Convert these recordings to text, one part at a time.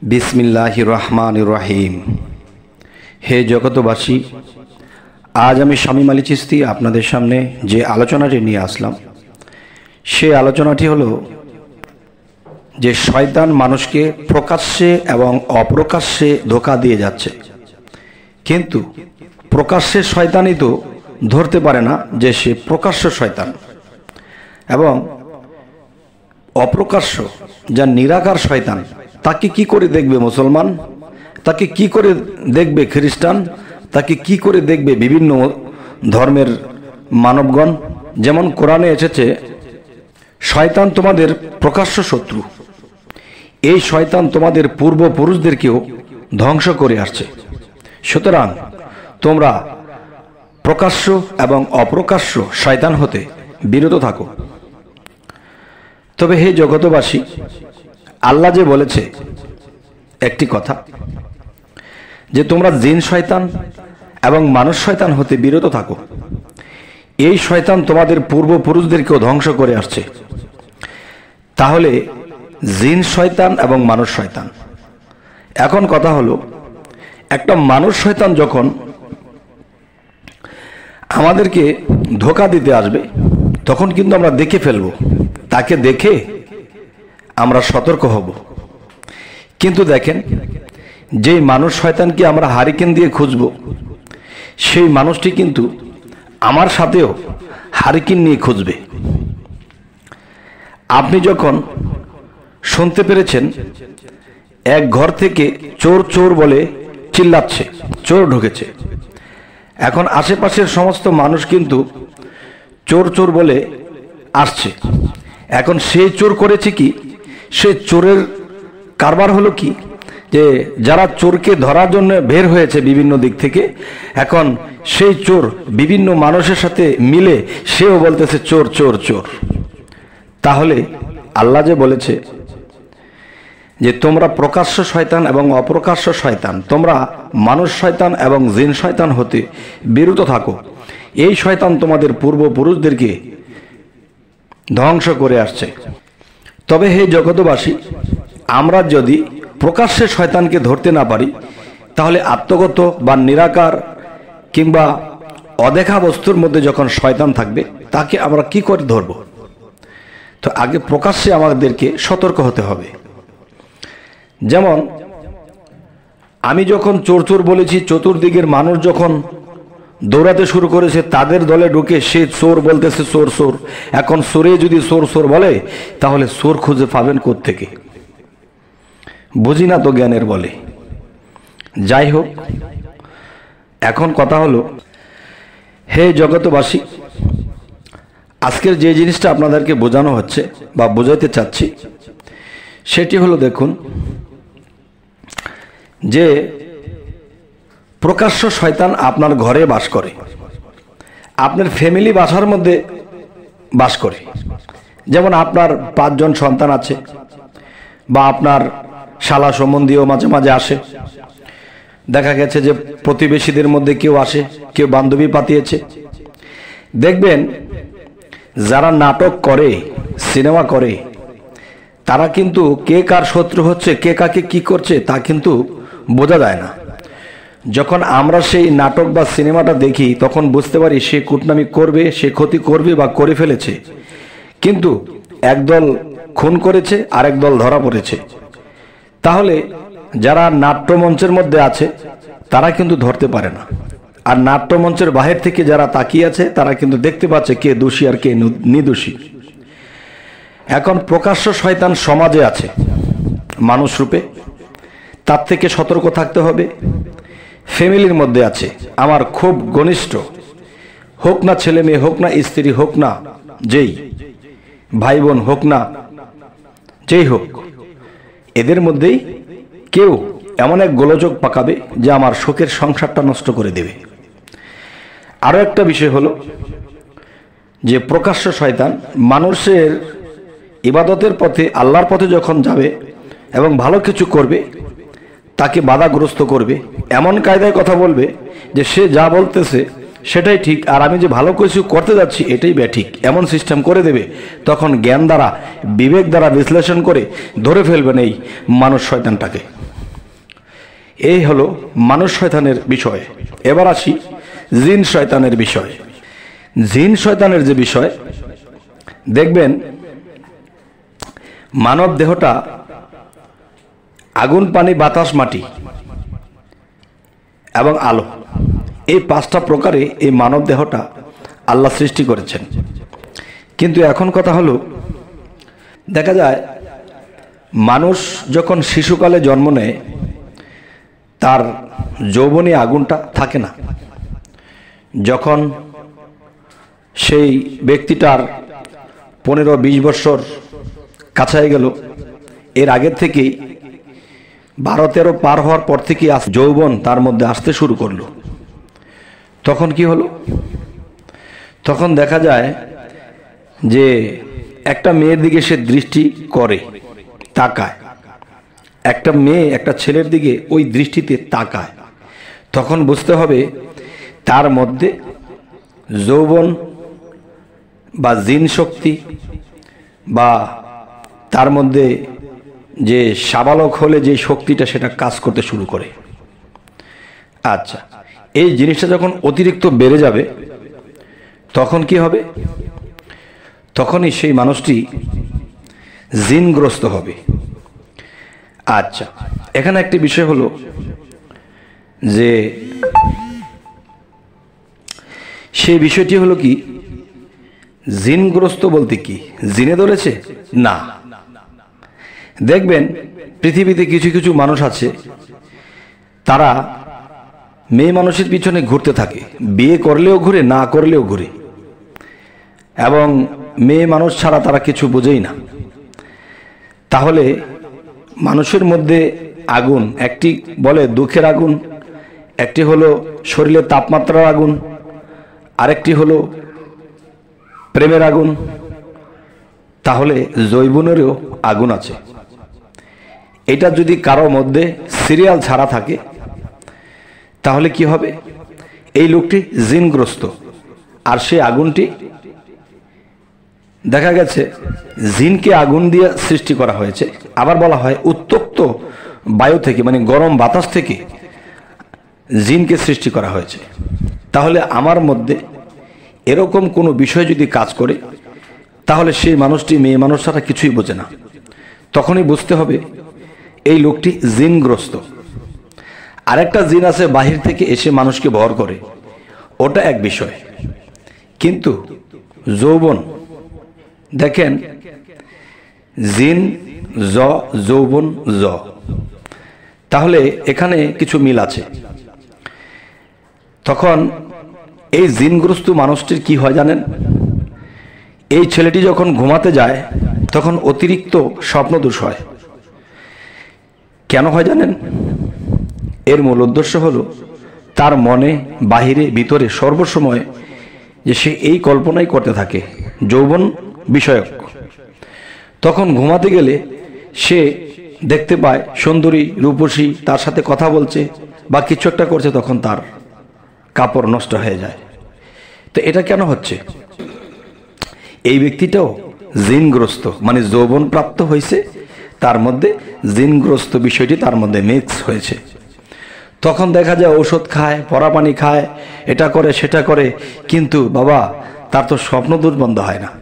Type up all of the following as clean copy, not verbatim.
बिस्मिल्लाहिर रहमानिर रहीम। हे जगतबासी, आज आमी शामीम आली चिस्ती आपनादेर सामने जे आलोचनाटी निये आसलाम से आलोचनाटी हलो जे शयतान मानुषके प्रकाश्ये एवं अप्रकाश्ये धोका दिए जाच्छे, किन्तु प्रकाश्ये शयतानई तो धरते पारे ना जे से प्रकाश्य शयतान एवं अप्रकाश्य जा निराकार शयतान ताके की करे देखबे मुसलमान, ताके की करे देखबे ख्रिस्टान, ताके की करे देखबे विभिन्न धर्मेर मानवगण। जेमन कुराने एसेछे शयतान तोमादेर प्रकाश्य शत्रु, এই শয়তান তোমাদের পূর্বপুরুষদেরকেও ধ্বংস করে আসছে। সুতরাং তোমরা প্রকাশ্য এবং অপ্রকাশ্য শয়তান হতে বিরত থাকো। তবে হে জগতবাসী, আল্লাহ যে বলেছে একটি কথা যে তোমরা জিন শয়তান এবং মানুষ শয়তান হতে বিরত থাকো, এই শয়তান তোমাদের পূর্বপুরুষদেরকেও ধ্বংস করে আসছে। তাহলে জিন শয়তান এবং মানুষ শয়তান, এখন কথা হলো একটা মানুষ শয়তান যখন আমাদেরকে ধোঁকা দিতে আসবে তখন কিন্তু আমরা দেখে ফেলবো, তাকে দেখে আমরা সতর্ক হব। কিন্তু দেখেন, যেই মানুষ শয়তানকে আমরা হারিকেন দিয়ে খুঁজব সেই মানুষটি কিন্তু আমার সাথেও হারিকেন নিয়ে খুঁজবে। আপনি যখন শুনতে পেরেছেন এক ঘর থেকে চোর চোর বলে চিল্লাচ্ছে, চোর ঢুকেছে, এখন আশেপাশের সমস্ত মানুষ কিন্তু চোর চোর বলে আসছে। এখন সে চোর করেছে কি, সে চোরের কারবার হলো কি যে যারা চোরকে ধরার জন্য বের হয়েছে বিভিন্ন দিক থেকে, এখন সেই চোর বিভিন্ন মানুষের সাথে মিলে সেও বলতেছে চোর চোর চোর। তাহলে আল্লাহ যে বলেছে যে তোমরা প্রকাশ্য শয়তান এবং অপ্রকাশ্য শয়তান, তোমরা মানুষ শয়তান এবং জিন শয়তান হতে বিরত থাকো, এই শয়তান তোমাদের পূর্বপুরুষদেরকে ধ্বংস করে আসছে। তবে হে জগতবাসী, আমরা যদি প্রকাশ্যে শয়তানকে ধরতে না পারি তাহলে আত্মগত বা নিরাকার কিংবা অদেখা বস্তুর মধ্যে যখন শয়তান থাকবে তাকে আমরা কি করে ধরব? তো আগে প্রকাশ্যে আমাদেরকে সতর্ক হতে হবে। যেমন আমি যখন চোর চোর বলেছি, চতুর্দিকের মানুষ যখন দৌড়াতে শুরু করেছে, তাদের দলে ঢুকে সে চোর বলতেছে চোর চোর। এখন চোরে যদি চোর চোর বলে তাহলে চোর খুঁজে পাবেন কোত্থেকে? বুঝি না তো জ্ঞানের বলে। যাই হোক, এখন কথা হলো হে জগতবাসী, আজকের যে জিনিসটা আপনাদেরকে বোঝানো হচ্ছে বা বোঝাতে চাচ্ছি সেটি হলো, দেখুন যে প্রকাশ্য শয়তান আপনার ঘরে বাস করে, আপনার ফ্যামিলি বাসার মধ্যে বাস করে। যেমন আপনার 5 জন সন্তান আছে বা আপনার শালা সম্বন্ধীও মাঝে মাঝে আসে, দেখা গেছে যে প্রতিবেশীদের মধ্যে কেউ আসে, কেউ বান্ধবী পাতিয়েছে। দেখবেন যারা নাটক করে, সিনেমা করে, তারা কিন্তু কে কার শত্রু হচ্ছে, কে কাকে কি করছে তা কিন্তু বোঝা যায় না। যখন আমরা সেই নাটক বা সিনেমাটা দেখি তখন বুঝতে পারি সে কুটনামি করবে, সে ক্ষতি করবে বা করে ফেলেছে, কিন্তু একদল খুন করেছে আর একদল ধরা পড়েছে। তাহলে যারা নাট্যমঞ্চের মধ্যে আছে তারা কিন্তু ধরতে পারে না, আর নাট্যমঞ্চের বাহির থেকে যারা তাকিয়ে আছে তারা কিন্তু দেখতে পাচ্ছে কে দোষী আর কে নির্দোষী। এখন প্রকাশ্য শয়তান সমাজে আছে মানুষ রূপে, তার থেকে সতর্ক থাকতে হবে। ফ্যামিলির মধ্যে আছে, আমার খুব ঘনিষ্ঠ, হোক না ছেলে মেয়ে, হোক না স্ত্রী, হোক না যেই ভাই বোন, হোক না যেই হোক, এদের মধ্যেই কেউ এমন এক গোলযোগ পাকাবে যে আমার শোকের সংসারটা নষ্ট করে দেবে। আরো একটা বিষয় হলো যে প্রকাশ্য শয়তান মানুষের ইবাদতের পথে, আল্লাহর পথে যখন যাবে এবং ভালো কিছু করবে তাকে বাধাগ্রস্ত করবে, এমন কায়দায় কথা বলবে যে সে যা বলতেছে সেটাই ঠিক, আর আমি যে ভালো কিছু করতে যাচ্ছি এটাই ব্যাঠিক, এমন সিস্টেম করে দেবে। তখন জ্ঞান দ্বারা, বিবেক দ্বারা বিশ্লেষণ করে ধরে ফেলবেন এই মানুষ শয়তানটাকে। এই হলো মানুষ শয়তানের বিষয়। এবার আসি জিন শয়তানের বিষয়। জিন শয়তানের যে বিষয়, দেখবেন মানব দেহটা আগুন, পানি, বাতাস, মাটি এবং আলো, এই 5টা প্রকারে এই মানব দেহটা আল্লাহ সৃষ্টি করেছেন। কিন্তু এখন কথা হলো, দেখা যায় মানুষ যখন শিশুকালে জন্ম নেয় তার যৌবনী আগুনটা থাকে না। যখন সেই ব্যক্তিটার 15-20 বছর কাছায় গেল, এর আগের থেকেই 12-13 পার হওয়ার পর থেকে যৌবন তার মধ্যে আসতে শুরু করলো। তখন কি হলো? তখন দেখা যায় যে একটা মেয়ের দিকে সে দৃষ্টি করে, তাকায়, একটা মেয়ে একটা ছেলের দিকে ওই দৃষ্টিতে তাকায়। তখন বুঝতে হবে তার মধ্যে যৌবন বা জিন শক্তি বা তার মধ্যে যে সাবালক হলে যে শক্তিটা সেটা কাজ করতে শুরু করে। আচ্ছা, এই জিনিসটা যখন অতিরিক্ত বেড়ে যাবে তখন কি হবে? তখনই সেই মানুষটি জিনগ্রস্ত হবে। আচ্ছা, এখানে একটি বিষয় হলো যে সেই বিষয়টি হলো কি, জিনগ্রস্ত বলতে কি জিনে ধরেছে? না। দেখবেন পৃথিবীতে কিছু কিছু মানুষ আছে, তারা মেয়ে মানুষের পিছনে ঘুরতে থাকে, বিয়ে করলেও ঘুরে, না করলেও ঘুরে, এবং মেয়ে মানুষ ছাড়া তারা কিছু বোঝেই না। তাহলে মানুষের মধ্যে আগুন, একটি বলে দুঃখের আগুন, একটি হলো শরীরের তাপমাত্রার আগুন, আরেকটি হলো প্রেমের আগুন। তাহলে যৌবনেরও আগুন আছে। এটা যদি কারো মধ্যে সিরিয়াল ছাড়া থাকে তাহলে কি হবে? এই লোকটি জিনগ্রস্ত। আর সেই আগুনটি দেখা গেছে জিনকে আগুন দিয়ে সৃষ্টি করা হয়েছে। আবার বলা হয় উত্তপ্ত বায়ু থেকে, মানে গরম বাতাস থেকে জিনকে সৃষ্টি করা হয়েছে। তাহলে আমার মধ্যে এরকম কোনো বিষয় যদি কাজ করে তাহলে সেই মানুষটি মেয়ে মানুষ ছাড়া কিছুই বোঝে না। তখনই বুঝতে হবে এই লোকটি জিনগ্রস্ত। আরেকটা জিন আছে বাহির থেকে এসে মানুষকে ভর করে, ওটা এক বিষয়। কিন্তু যৌবন, দেখেন জিন জ, যৌবন জ, তাহলে এখানে কিছু মিল আছে। তখন এই জিনগ্রস্ত মানুষটির কি হয় জানেন? এই ছেলেটি যখন ঘুমাতে যায় তখন অতিরিক্ত স্বপ্নদোষ হয়। কেন হয় জানেন? এর মূল উদ্দেশ্য হলো তার মনে, বাহিরে, ভিতরে সর্বসময় যে সে এই কল্পনাই করতে থাকে যৌবন বিষয়ক। তখন ঘুমাতে গেলে সে দেখতে পায় সুন্দরী, রূপসী তার সাথে কথা বলছে বা কিছু একটা করছে, তখন তার কাপড় নষ্ট হয়ে যায়। তো এটা কেন হচ্ছে? এই ব্যক্তিটাও জিনগ্রস্ত, মানে যৌবন প্রাপ্ত হয়েছে, তার মধ্যে জিনগ্রস্ত বিষয়টি তার মধ্যে মিক্স হয়েছে। তখন দেখা যায় ঔষধ খায়, পরাপানি খায়, এটা করে সেটা করে, কিন্তু বাবা তার তো স্বপ্ন দূর বন্ধ হয় না।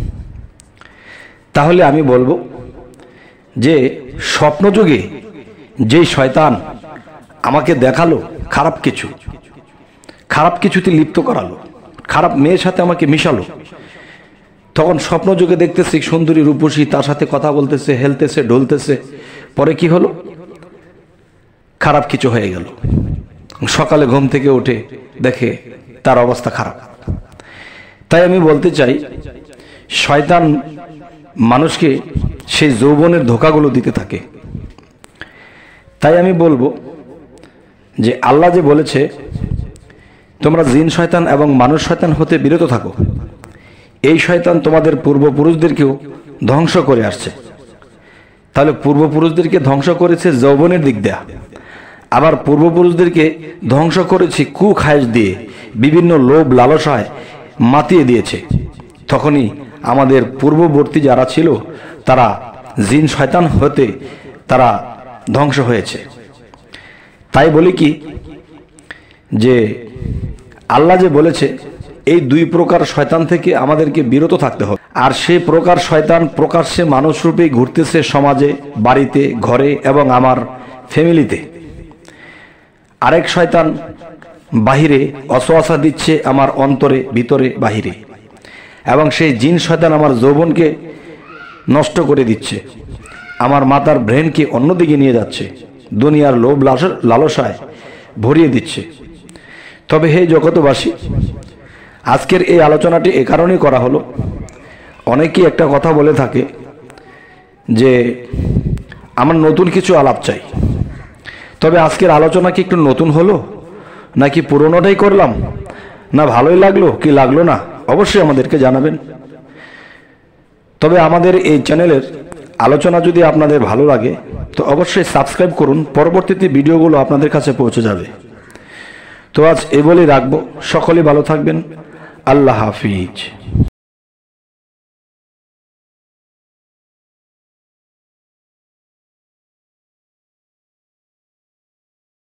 তাহলে আমি বলবো যে স্বপ্নযুগে যেই শয়তান আমাকে দেখালো খারাপ কিছু, খারাপ কিছুতে লিপ্ত করালো, খারাপ মেয়ের সাথে আমাকে মিশালো, তখন স্বপ্নযুগে দেখতেছি সুন্দরী, রূপসী, তার সাথে কথা বলতেছে, হেলতেছে, ঢলতেছে, পরে কি হলো? খারাপ কিছু হয়ে গেল। সকালে ঘুম থেকে উঠে দেখে তার অবস্থা খারাপ। তাই আমি বলতে চাই, শয়তান মানুষকে সেই যৌবনের ধোঁকাগুলো দিতে থাকে। তাই আমি বলবো যে আল্লাহ যে বলেছে তোমরা জিন শয়তান এবং মানুষ শয়তান হতে বিরত থাকো, এই শয়তান তোমাদের পূর্বপুরুষদেরকেও ধ্বংস করে আসছে। তাহলে পূর্বপুরুষদেরকে ধ্বংস করেছে যৌবনের দিক দেয়া, আবার পূর্বপুরুষদেরকে ধ্বংস করেছে কুখায়েশ দিয়ে, বিভিন্ন লোভ লালসায় মাতিয়ে দিয়েছে। তখনই আমাদের পূর্ববর্তী যারা ছিল তারা জিন শয়তান হতে তারা ধ্বংস হয়েছে। তাই বলি কি যে আল্লাহ যে বলেছে এই দুই প্রকার শয়তান থেকে আমাদেরকে বিরত থাকতে হবে। আর সেই প্রকার শয়তান প্রকাশ্যে মানুষ রূপে ঘুরতেছে সমাজে, বাড়িতে, ঘরে এবং আমার ফ্যামিলিতে। আরেক শয়তান বাহিরে অসওয়াসা দিচ্ছে আমার অন্তরে, ভিতরে, বাহিরে। এবং সেই জিন শয়তান আমার যৌবনকে নষ্ট করে দিচ্ছে, আমার মাথার ব্রেনকে অন্যদিকে নিয়ে যাচ্ছে, দুনিয়ার লোভ লালসায় ভরিয়ে দিচ্ছে। তবে হে জগতবাসী, আজকের এই আলোচনাটি এ কারণেই করা হলো, অনেকেই একটা কথা বলে থাকে যে আমার নতুন কিছু আলাপ চাই। তবে আজকের আলোচনা কি একটু নতুন হলো নাকি পুরনোটাই করলাম, না ভালোই লাগলো কি লাগলো না, অবশ্যই আমাদেরকে জানাবেন। তবে আমাদের এই চ্যানেলের আলোচনা যদি আপনাদের ভালো লাগে তো অবশ্যই সাবস্ক্রাইব করুন, পরবর্তীতে ভিডিওগুলো আপনাদের কাছে পৌঁছে যাবে। তো আজ এই বলেই রাখবো, সকলেই ভালো থাকবেন। আল্লাহ হাফিজ।